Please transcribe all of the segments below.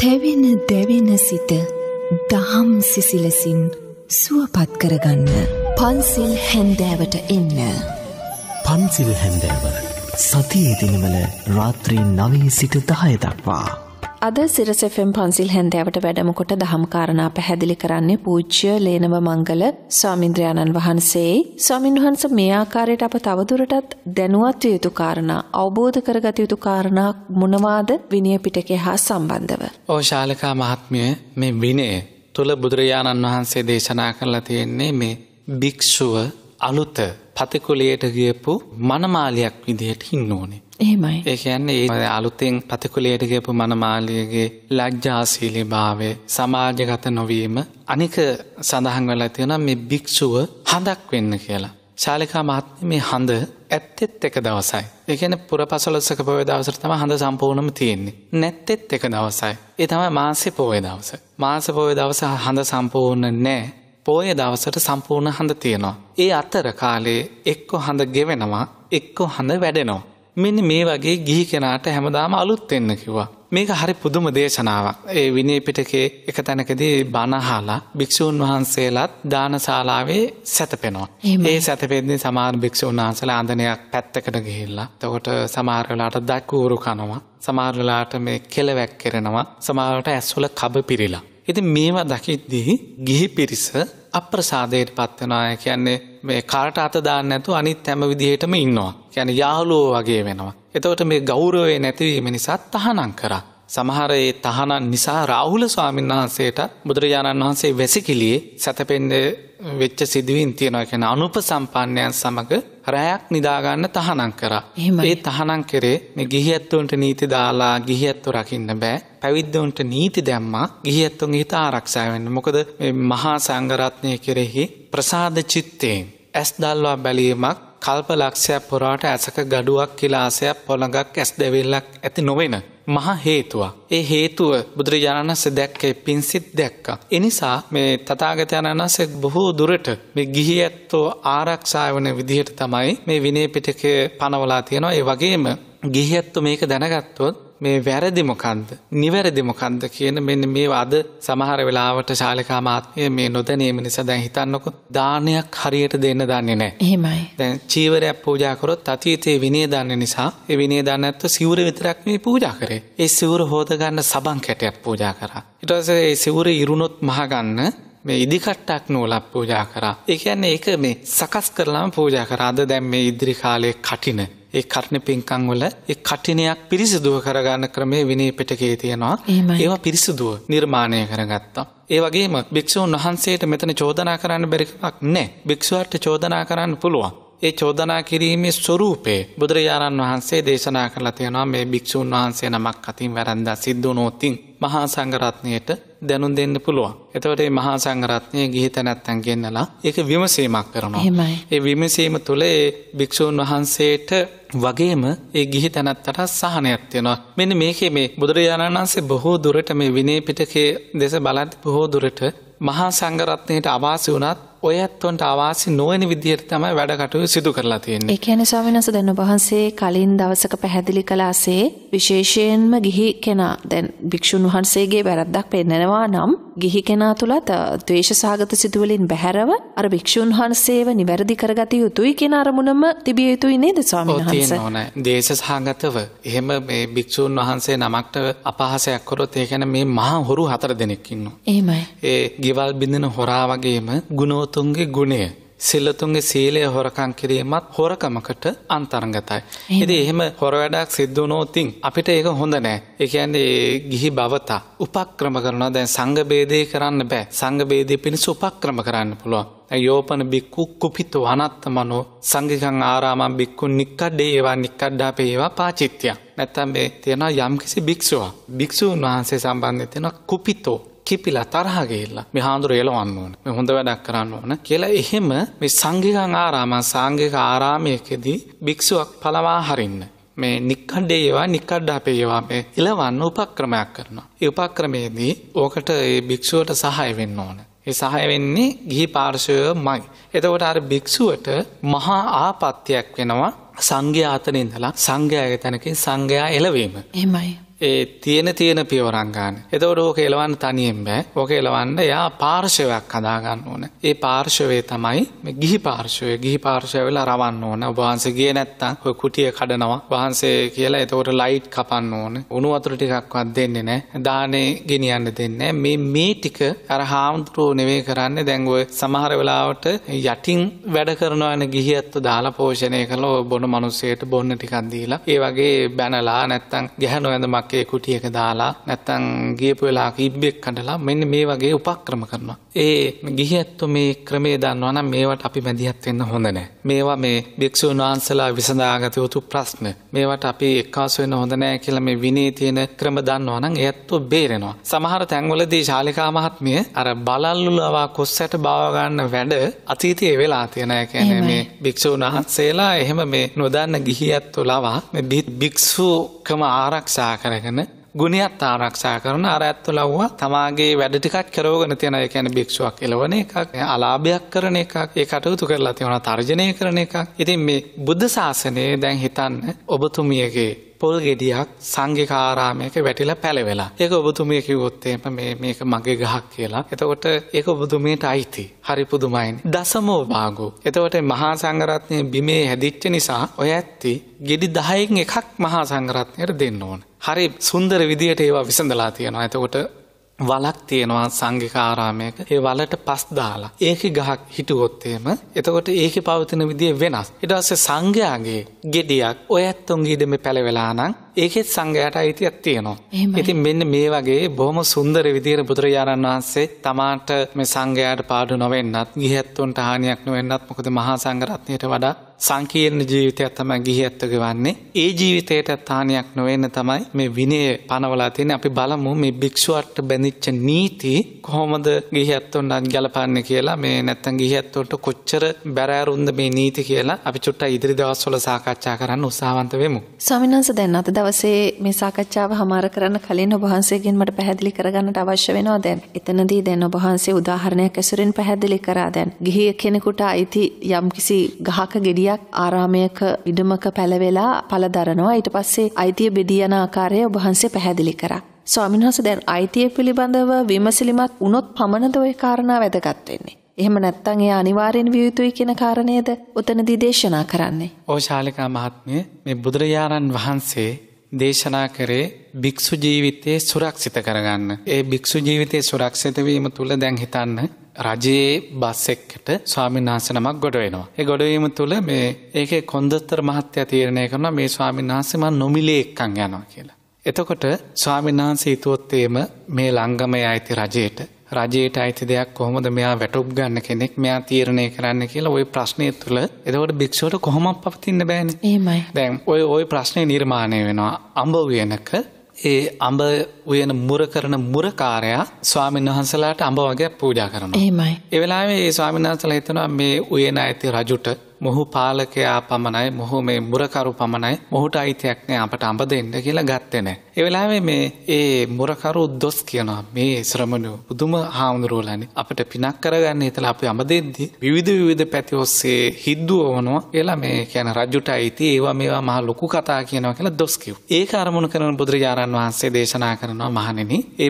තැවෙන දැවෙන සිත දහම් සිසිලසින් සුවපත් කරගන්න පන්සිල් හැන්දෑවට එන්න. පන්සිල් හැන්දෑව සතියේ දිනවල රාත්‍රී 9 සිට 10 දක්වා. අද සිරස FM පන්සිල් හැන්දෑවට වැඩම කොට දහම් කාරණා පැහැදිලි කරන්නේ පූජ්‍ය ලේනව මංගල ස්වාමින්ද්‍රයාණන් වහන්සේ. ස්වාමින් වහන්සේ මේ ආකාරයට අප තවදුරටත් දැනුවත් විය යුතු කාරණා, අවබෝධ කරගත යුතු කාරණා මොනවාද විනය පිටකය හා සම්බන්ධව? ශාලිකා මහත්මිය, මේ විනය තුල බුදුරජාණන් වහන්සේ දේශනා කරලා තියෙන්නේ මේ භික්ෂුව අලුත පතිකුලයට ගියපු මනමාලියක් විදිහට ඉන්න ඕනේ. එහෙමයි. ඒ කියන්නේ ඒ අලුතෙන් පතිකුලයට ගියපු මනමාලියගේ ලැජ්ජාශීලී භාවය, සමාජගත නොවීම, අනික සඳහන් වෙලා තියෙනවා මේ භික්ෂුව හඳක් වෙන්න කියලා. ශාලිකා මහත්මිය, මේ හඳ ඇත්තෙත් එක දවසයි. ඒ කියන්නේ පුරපසළොස්වක පොය දවසට තමයි හඳ සම්පූර්ණම තියෙන්නේ. නැත්තෙත් එක දවසයි. ඒ තමයි මාසේ පොය දවස. මාස පොය දවස හඳ සම්පූර්ණ නැහැ. පොය දවසට සම්පූර්ණ හඳ තියෙනවා. ඒ අතර කාලේ එක්ක හඳ ගෙවෙනවා, එක්ක හඳ වැඩෙනවා. මෙන්න මේ වගේ ගිහි කෙනාට හැමදාම අලුත් වෙන්න කිව්වා. මේක හරි පුදුම දේශනාවක්. ඒ විනය පිටකේ එක තැනකදී බණ අහලා භික්ෂුන් වහන්සේලාත් දානශාලාවේ සැතපෙනවා. ඒ සැතපෙද්දී සමහර භික්ෂුන් වහන්සේලා ආන්දනයක් පැත්තකට ගිහිල්ලා, එතකොට සමහර වෙලාවට දක්වුරු කනවා, සමහර වෙලාවට මේ කෙලවැක් කරනවා, සමහර වෙලාවට ඇස්වල කබ පිරීලා. ඉතින් මේවා දකිද්දී ගිහි පිරිස අප්‍රසාදයට පත් වෙනවා. කියන්නේ මේ කාට අත දාන්න නැතුව අනිත් හැම විදිහටම ඉන්නවා. කියන්නේ යාළුවෝ වගේ වෙනවා. එතකොට මේ ගෞරවය නැතිවීම නිසා තහනම් කරා. සමහර ඒ තහනම් නිසා රාහුල ස්වාමීන් වහන්සේට බුදුරජාණන් වහන්සේ වැසිකිළියේ සැතපෙන්නේ වෙච්ච සිදුවීම් තියෙනවා. කියන්නේ අනුපසම්පන්නයන් සමග රැයක් නිදා ගන්න තහනම් කරා. ඒ තහනම් කරේ මේ ගිහියැත්තුන්ට නීති දාලා ගිහියැත්තු රකින්න බෑ. පැවිද්දොන්ට නීති දැම්මා ගිහියැත්තුන්ගේ හිත ආරක්ෂා වෙන්න. මොකද මේ මහා සංඝරත්නය කෙරෙහි ප්‍රසාද චිත්තයෙන් ඇස් දල්වා බැලීමක් කල්ප ලක්ෂයක් පුරාට ඇසක ගඩුවක් කිලාසයක් පොළඟක් ඇස් දෙවිල්ලක් ඇති නොවෙන මහා හේතුවක්. ඒ හේතුව බුදුරජාණන් වහන්සේ දැක්කේ පින්සිට දැක්කා. ඒ නිසා මේ තථාගතයන් වහන්සේ බොහෝ දුරට මේ ගිහියැත්තෝ ආරක්ෂා වෙන විදිහට තමයි මේ විනය පිටකය පනවලා තියෙනවා. ඒ වගේම ගිහියැත්තෝ මේක දැනගත්තොත් මේ වැරදි මොකද්ද, නිවැරදි මොකද්ද කියන මෙන්න මේවා අද සමහර වෙලාවට ශාලිකා මාත්මිය මේ නොදැනීම නිසා දැන් හිතන්නකො දානයක් හරියට දෙන්න දන්නේ නැහැ. එහෙමයි. දැන් චීවරයක් පූජා කරොත් අතීතයේ විනය දන්නේ නිසා ඒ විනය දන්නේ නැත්නම් සිවුර විතරක් මේ පූජා කරේ. ඒ සිවුර හොද ගන්න සබන් කැටයක් පූජා කරා. ඊට පස්සේ ඒ සිවුර ඉරුණොත් මහ ගන්න මේ ඉදිකට්ටක් නූලක් පූජා කරා. ඒ කියන්නේ ඒක මේ සකස් කරලාම පූජා කරා. අද දැන් මේ ඉදිරි කාලයේ කටින ඒ කර්ණ පින්කම් වල ඒ කටිනයක් පිරිසිදුව කරගන්න ක්‍රමයේ විනය පිටකයේ තියෙනවා. ඒවා පිරිසිදුව නිර්මාණය කරගත්තා. ඒ වගේම භික්ෂුන් වහන්සේට මෙතන චෝදනා කරන්න බැරි කමක් නැහැ. භික්ෂුවට චෝදනා කරන්න පුළුවන්. ඒ චෝදනා කිරීමේ ස්වરૂපේ බුදුරජාණන් වහන්සේ දේශනා කරලා තියෙනවා. මේ භික්ෂුන් වහන්සේ නමක් අතින් වැරද්දා සිද්ධ වුණොත් මහා සංඝරත්නයට දැනුම් දෙන්න පුළුවන්. එතකොට මේ මහා සංඝරත්නයේ ගිහි තැනැත්තන් ගෙන්නලා ඒක විමසීමක් කරනවා. ඒ විමසීම තුළ ඒ භික්ෂුන් වහන්සේට වගේම ඒ ගිහි තැනැත්තට සහනයක් තියෙනවා. මෙන්න මේකේ මේ බුදුරජාණන් වහන්සේ බොහෝ දුරට මේ විනය පිටකයේ දෙස බලද්දී බොහෝ දුරට මහා සංඝරත්නයට අවාසි වුණත් ඔය ඇත්තොන්ට අවාසි නොවන විදිහට තමයි වැඩ කටයුතු සිදු කරලා තියෙන්නේ. ඒ කියන්නේ ස්වාමීන් වහන්සේ දැන් ඔබ වහන්සේ කලින් දවසක පැහැදිලි කළාසේ විශේෂයෙන්ම ගිහි කෙනා දැන් භික්ෂුන් වහන්සේගේ වැරද්දක් පෙන්නනවා නම් ගිහි කෙනා තුලත් ද්වේෂසහගත සිතුවිලින් බැහැරව අර භික්ෂුන් වහන්සේව නිවැරදි කරගatiya යුතුයි කියන අරමුණම තිබිය යුතුයි නේද ස්වාමීන් වහන්සේ? ඔව්, තියෙනවා. ද්වේෂසහගතව එහෙම මේ භික්ෂුන් වහන්සේ නමකට අපහාසයක් කරොත් ඒ කියන්නේ මේ මහා හොරු 4 දෙනෙක් ඉන්නවා. එහෙමයි. ඒ ගෙවල් බින්දන හොරා වගේම ගුණෝතුන්ගේ ගුණය, සිල්ලතුන්ගේ සීලය හොරකම් කිරීමත් හොරකමකට අන්තර්ගතයි. ඉතින් එහෙම හොර වැඩක් සිද්ධ වුණොත් අපිට ඒක හොඳ නෑ. ඒ කියන්නේ ගිහි බවතා උපක්‍රම කරනවා. දැන් සංඝ බේදේ කරන්න බෑ. සංඝ බේදේ පිණිස උපක්‍රම කරන්න පුළුවන්. යෝපන බික්කු කුපිතෝ අනත්තමනෝ සංඝිකං ආරාමං බික්කු නික්කඩේ ඒවා නික්කඩ්ඩාපේ ඒවා පාචිත්‍ය. නැත්තම් මේ තියෙනවා යම්කිසි භික්ෂුවක්. භික්ෂුන් වහන්සේ සම්බන්ධයෙන් තියෙනවා කුපිතෝ, කිපිලා තරහ ගිහිල්ලා මේ හාඳුර එලවන්න ඕන, මේ හොඳ වැඩක් කරන්න ඕන කියලා. එහෙම මේ සංඝිකං ආරාම, සංඝික ආරාමයකදී භික්ෂුවක් පළවා හරින්න මේ නික්කඩේ ඒවා නික්කඩ්ඩාපේ ඒවා මේ එලවන්න උපක්‍රමයක් කරනවා. ඒ උපක්‍රමයේදී ඕකට ඒ භික්ෂුවට සහාය වෙන්න ඕන. ඒ සහාය වෙන්නේ ගිහි පාර්ශවයමයි. එතකොට අර භික්ෂුවට මහා ආපත්‍යක් වෙනවා. සංඝයා අතරින් ඉඳලා සංඝයාගේ තැනකින් සංඝයා එළවීම. එහෙමයි. ඒ තියෙන පියවරක් ගන්න. එතකොට ඕක එලවන්න තනියෙන් බෑ. ඕක එලවන්න යා පාර්ශවයක් හදා ගන්න ඕන. ඒ පාර්ශවය තමයි මේ ගිහි පාර්ශවය. ගිහි පාර්ශවය වෙලා රවන්න ඕන. ඔබ වහන්සේ ගියේ නැත්තම් ඔය කුටිය කඩනවා. වහන්සේ කියලා එතකොට ලයිට් කපන්න ඕන. උණු වතුර ටිකක්වත් දෙන්නේ නැහැ. දානේ ගෙනියන්න දෙන්නේ නැහැ. මේ ටික අර හාමුදුරුවෝ නෙවෙයි කරන්නේ. දැන් ඔය සමහර වෙලාවට යටින් වැඩ කරනවනේ ගිහියත්තු දාලා පෝෂණය කරලා බොන මිනිස්සෙට බොන්න ටිකක් දීලා ඒ වගේ බැනලා නැත්තම් ගැහන වැඳමක් ඒ කුටියක දාලා නැත්තම් ගියපු වෙලාවක ඉබ්බෙක් කඩලා මෙන්න මේ වගේ උපක්‍රම කරනවා. ඒ ගිහියත්තු මේ ක්‍රමයේ දන්නවා නම් මේවට අපි මැදිහත් වෙන්න හොඳ නැහැ. මේවා මේ භික්ෂුන් වහන්සේලා විසඳාගත යුතු ප්‍රශ්න. මේවට අපි එක්කාසු වෙන්න හොඳ නැහැ කියලා මේ විනී තියෙන ක්‍රම දන්නවා නම් එයත්තු බේරෙනවා. සමහර තැන්වලදී ශාලිකා මහත්මිය අර බලල්ලුලවා කොස්සට බාව ගන්න වැඩ අතීතයේ වෙලා තියෙනවා. ඒ කියන්නේ මේ භික්ෂුන් වහන්සේලා එහෙම මේ නොදන්න ගිහියත්තු ලවා මේ භික්ෂුකම ආරක්ෂා කරගෙන ගුණයත් ආරක්ෂා කරන අර ඇත්තු ලව්වා තමාගේ වැඩ ටිකක් කරවගෙන තියෙන. ඒ කියන්නේ භික්ෂුවක් එළවන එකක්, අලාභයක් කරන එකක්, ඒ කටයුතු කරලා තියෙනවා තර්ජනය කරන එකක්. ඉතින් මේ බුද්ධ ශාසනයේ දැන් හිතන්න ඔබතුමියගේ පොල් ගෙඩියක් සංඝික ආරාමයක වැටිලා පැලවෙලා. ඒක ඔබතුමිය කිව්වොත් මේක මගේ ගහක් කියලා. එතකොට ඒක ඔබතුමියට අයිති. හරි පුදුමයිනේ. දසමෝ භාගෝ. එතකොට මහා සංඝරත්නයේ බිමේ හැදිච්ච නිසා ඔය ඇත්ති ගෙඩි 10න් එකක් මහා සංඝරත්නයට දෙන්න ඕන. හරි සුන්දර විදියට ඒවා විසඳලා තියෙනවා. එතකොට වලක් තියෙනවා සංඝික ආරාමයක. ඒ වලට පස් දාලා ඒකේ ගහක් හිටුවොත් එතකොට ඒකේ පවතින විදිය වෙනස්. ඊට පස්සේ සංඝයාගේ ගෙඩියක් ඔය ඇත්තොන්ගේ ඉඩමේ පැලවෙලා නම් ඒකෙත් සංඝයාට අයිතියක් තියෙනවා. ඉතින් මෙන්න මේ වගේ බොහොම සුන්දර විදියට බුදුරජාණන් වහන්සේ තමාට මේ සංඝයාට පාඩු නොවෙන්නත් ගිහියත්තුන්ට හානියක් නොවෙන්නත් මොකද මහා සංඝරත්නයට වඩා සංකීර්ණ ජීවිතයක් තමයි ගිහියත්තු ගෙවන්නේ. ඒ ජීවිතයට හානියක් නොවෙන්න තමයි මේ විනය පනවලා තියෙන්නේ. අපි බලමු මේ භික්ෂුවට බැඳිච්ච නීති කොහොමද ගිහියත්තුන්ට ගලපන්නේ කියලා. මේ නැත්තම් ගිහියත්තුන්ට කොච්චර බැරෑරුම්ද මේ නීති කියලා අපි චුට්ටක් ඉදිරි දවස්වල සාකච්ඡා කරන්න උත්සාහවන්ත වෙමු. ස්වාමීන් වහන්සේ දැන් අද දවසේ මේ සාකච්ඡාව හමාර කරන්න කලින් ඔබ වහන්සේගෙන් මට පැහැදිලි කරගන්නට අවශ්‍ය වෙනවා. දැන් එතනදී දැන් ඔබ වහන්සේ උදාහරණයක් ඇසුරින් පැහැදිලි කරා. දැන් ගිහිය කෙනෙකුට අයිති යම්කිසි ගහක ගෙඩියක් ආරාමයක ඉඩමක පැලවෙලා පළදරනවා. ඊට පස්සේ අයිතිය බෙදී යන ආකාරය ඔබ වහන්සේ පැහැදිලි කරා. ස්වාමීන් වහන්සේ දැන් අයිතිය පිළිබඳව විමසිලිමත් වුණොත් පමණද ওই කාරණා වැදගත් වෙන්නේ? එහෙම නැත්නම් ඒ අනිවාර්යෙන් විය යුතුයි කියන කාරණේද උතනදී දේශනා කරන්නේ? ඔය ශාලිකා මහත්මිය මේ බුදුරජාණන් වහන්සේ දේශනා කරේ භික්ෂු ජීවිතේ සුරක්ෂිත කරගන්න. ඒ භික්ෂු ජීවිතේ සුරක්ෂිත වීම තුල දැන් හිතන්න රජයේ බස් එකකට ස්වාමීන් වහන්සේ නමක් ගොඩ වෙනවා. ඒ ගොඩ වීම තුල මේ ඒකේ කොන්දස්තර මහත්තයා තීරණය කරනවා මේ ස්වාමීන් වහන්සේ මම නොමිලේ එක්කන් යනවා කියලා. එතකොට ස්වාමීන් වහන්සේ හිතුවොත් මේ ලංගමේ ආйти රජයට අයිති දෙයක් කොහොමද මෙයා වැටුප් ගන්න කෙනෙක් මෙයා තීරණය කරන්න කියලා ওই ප්‍රශ්නේ තුල එතකොට භික්ෂුවට කොහොමද පවතින්න බෑනේ. එහෙමයි. දැන් ওই ප්‍රශ්නේ නිර්මාණය වෙනවා. අඹ උයනක ඒ අඹ උයන මුර කරන මුරකාරයා ස්වාමීන් වහන්සේලාට අඹ වගේක් පූජා කරනවා. එහෙමයි. ඒ වෙලාවේ ඒ ස්වාමීන් වහන්සේලා හිතනවා මේ උයන ඇති රජුට මොහු පාලකයා පමණයි මොහු මේ මුරකරු පමණයි මොහුට අයිතියක් නෑ අපට අඹ දෙන්න කියලා ගත්තේ නෑ. ඒ වෙලාවේ මේ ඒ මුරකරු දොස් කියනවා මේ ශ්‍රමණයෝ පුදුම හාමුදුරුවෝලානේ අපිට පිනක් කරගන්න හිතලා අපි අඹ දෙද්දි විවිධ පැති ඔස්සේ හිද්දුවනවා කියලා මේ කියන රජුට අයිති ඒවා මේවා මහ ලොකු කතා කියනවා කියලා දොස් කිව්වා. ඒක අරමුණු කරන බුදුරජාණන් වහන්සේ දේශනා කරනවා මහණෙනි ඒ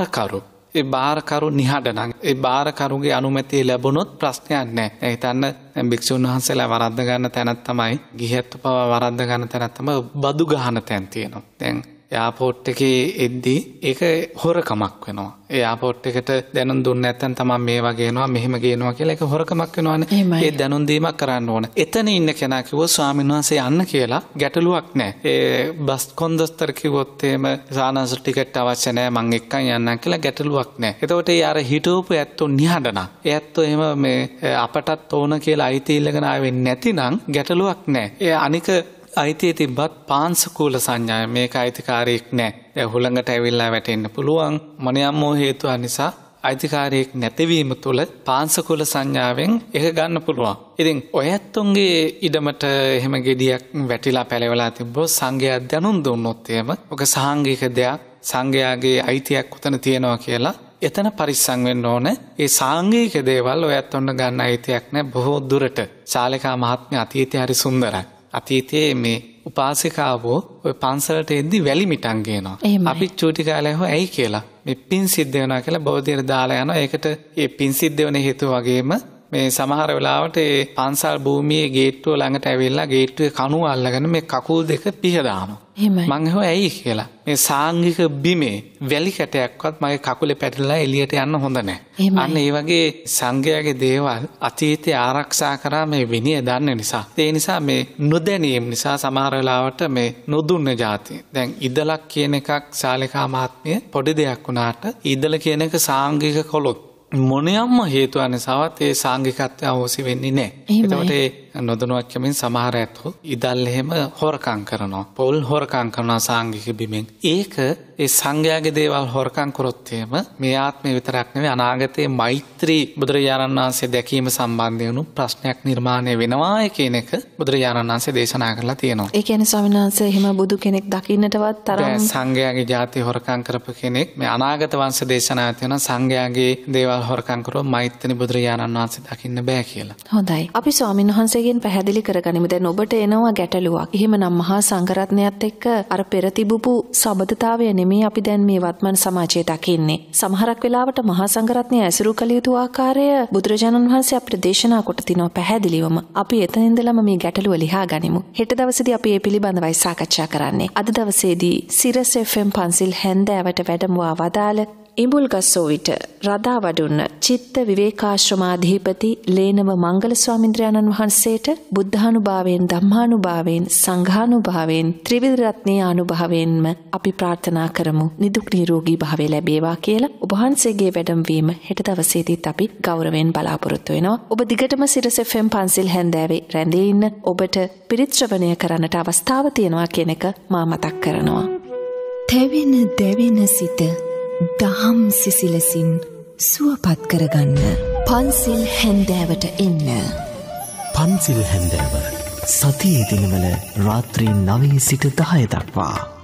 බාරකරු නිහඬනම් ඒ බාරකරුගේ අනුමැතිය ලැබුණොත් ප්‍රශ්නයක් නැහැ. හිතන්න භික්ෂුන් වහන්සේලා වරද්ද ගන්න තැනක් තමයි ගිහියත්තු පව වරද්ද ගන්න තැනක් තමයි බදු ගහන තැන් තියෙනවා. දැන් එයාපෝට් එකේ එද්දි ඒක හොරකමක් වෙනවා. ඒ එයාපෝට් එකට දැනුම් දුන්නේ නැත්නම් තමයි මේ වගේ එනවා මෙහෙම ගේනවා කියලා ඒක හොරකමක් වෙනවනේ. ඒ දැනුම් දීමක් කරන්න ඕන. එතන ඉන්න කෙනා කිව්වොත් ස්වාමීන් වහන්සේ යන්න කියලා ගැටලුවක් නැහැ. ඒ බස් කොන්දස්තර කිව්වොත් එහෙම සානස ටිකට් අවශ්‍ය නැහැ මං එක්කන් යන්නම් කියලා ගැටලුවක් නැහැ. එතකොට ඒ අර හිටවපු ඇත්තෝ නිහඬනා. ඒ ඇත්තෝ එහෙම මේ අපටත් ඕන කියලා අයිති ඉල්ලගෙන ආවේ නැතිනම් ගැටලුවක් නැහැ. ඒ අනික අයිතිය තිබ්බත් පාංශකූල සංඥාව මේක අයිතිකාරයෙක් නෑ. දැන් හුළඟට ඇවිල්ලා වැටෙන්න පුළුවන් මොනියම් හේතුව නිසා අයිතිකාරයෙක් නැතිවීම තුළ පාංශකූල සංඥාවෙන් ඒක ගන්න පුළුවන්. ඉතින් ඔය ඇත්තුන්ගේ ඉඩමට එහෙම ගෙඩියක් වැටිලා පැලවලා තිබ්බොත් සංඝයා දැනුම් දුන්නොත් එහෙම ඔක සාංගික දෙයක් සංඝයාගේ අයිතියක් උතන තියෙනවා කියලා එතන පරිස්සම් වෙන්න ඕන. ඒ සාංගික දේවල් ඔය ඇත්තුන්ට ගන්න අයිතියක් නෑ. බොහෝ දුරට ශාලිකා මහත්මිය අතීතය හරි සුන්දරයි. අතීතයේ මේ උපාසිකාවෝ ඔය පන්සලට එද්දි වැලි මිටන් ගේනවා. අපි චූටි කාලේ හො ඇයි කියලා මේ පින් සිද්ධ වෙනවා කියලා බෝධියට දාලා යනවා. ඒකට මේ පින් සිද්ධ වෙන හේතුව වගේම මේ සමහර වෙලාවට ඒ පන්සල් භූමියේ ගේට්ටුව ළඟට ඇවිල්ලා ගේට්ටුවේ කණුව අල්ලගෙන මේ කකුල් දෙක පිහ දානවා. මං ඇහුවා ඇයි කියලා. මේ සාංගික බිමේ වැලි කැටයක්වත් මගේ කකුලේ පැටලලා එළියට යන්න හොඳ නැහැ. අන්න ඒ වගේ සංඝයාගේ දේවල් අතීතයේ ආරක්ෂා කරා මේ විනය දන්න නිසා. ඒ නිසා මේ නොදැනීම නිසා සමහර වෙලාවට මේ නොදුන්න જાතිය. දැන් ඉදලක් කියන එකක් ශාලිකා මහත්මිය පොඩි දෙයක් වුණාට ඉදල කියන එක සාංගික කොළොත් මොනියම්ම හේතුව නිසාවත් ඒ සාංගිකත්වය අවශ්‍ය වෙන්නේ නැහැ. එතකොට ඒ නොදැනුවත්කමින් සමහර ඇත්තෝ ඉදල් එහෙම හොරකම් කරනවා. පොල් හොරකම් කරනවා සාංගික බිමෙන්. ඒක ඒ සංඝයාගේ දේවල් හොරකම් කරොත් එහෙම මේ ආත්මේ විතරක් නෙවෙයි අනාගතයේ මෛත්‍රී බුදුරජාණන් වහන්සේ දැකීම සම්බන්ධයෙන් ප්‍රශ්නයක් නිර්මාණය වෙනවා කියන එක බුදුරජාණන් වහන්සේ දේශනා කරලා තියෙනවා. ඒ කියන්නේ ස්වාමීන් වහන්සේ එහෙම බුදු කෙනෙක් දකින්නටවත් තරම් සංඝයාගේ ජාති හොරකම් කරපු කෙනෙක් මේ අනාගත වංශ දේශනා තියෙනවා සංඝයාගේ දේවල් හොරකම් කරොත් මෛත්‍රී බුදුරජාණන් වහන්සේ දකින්න බෑ කියලා. හොඳයි. අපි ස්වාමීන් වහන්සේගෙන් පැහැදිලි කරගනිමු. දැන් ඔබට එනවා ගැටලුවක්. එහෙමනම් මහා සංඝරත්නයත් එක්ක අර පෙර තිබුපු සබඳතාවය නෙමෙයි අපි දැන් මේ වත්මන් සමාජයේ දකින්නේ. සමහරක් වෙලාවට මහා සංඝරත්නය ඇසුරු කළ යුතු ආකාරය බුදුරජාණන් වහන්සේ අපිට දේශනා කොට තිනවා පැහැදිලිවම. අපි එතන ඉඳලම මේ ගැටලුව ලියා ගනිමු. හෙට දවසේදී අපි මේ පිළිබඳවයි සාකච්ඡා කරන්නේ. අද දවසේදී සිරස් FM පන්සිල් හැන්දෑවට වැඩමවා වදාළ ඉඹුල්ගස්සෝ විට රදා වඩුන්න චිත්ත විවේකාශ්‍රමාධිපති ලේනව මංගල ස්වාමින්ද්‍රයන්න් වහන්සේට බුද්ධානුභාවයෙන් ධම්මානුභාවයෙන් සංඝානුභාවයෙන් ත්‍රිවිධ රත්නයේ අනුභවයෙන්ම අපි ප්‍රාර්ථනා කරමු නිදුක් නිරෝගී භාවය ලැබේවා කියලා. ඔබ වහන්සේගේ වැඩමවීම හෙට දවසේදීත් අපි ගෞරවයෙන් බලාපොරොත්තු වෙනවා. ඔබ දිගටම සිරස් FM පන්සිල් හැන්දෑවේ රැඳී ඉන්න ඔබට පිරිත් ශ්‍රවණය කරන්නට අවස්ථාව තියෙනවා කියන එක මා මතක් කරනවා. තැවෙන දැවෙන සිත දහම් සිසිලසින් සුවපත් කරගන්න පන්සිල් හැන්දෑවට එන්න. පන්සිල් හැන්දෑව සතියේ දිනවල රාත්‍රී 9 සිට 10 දක්වා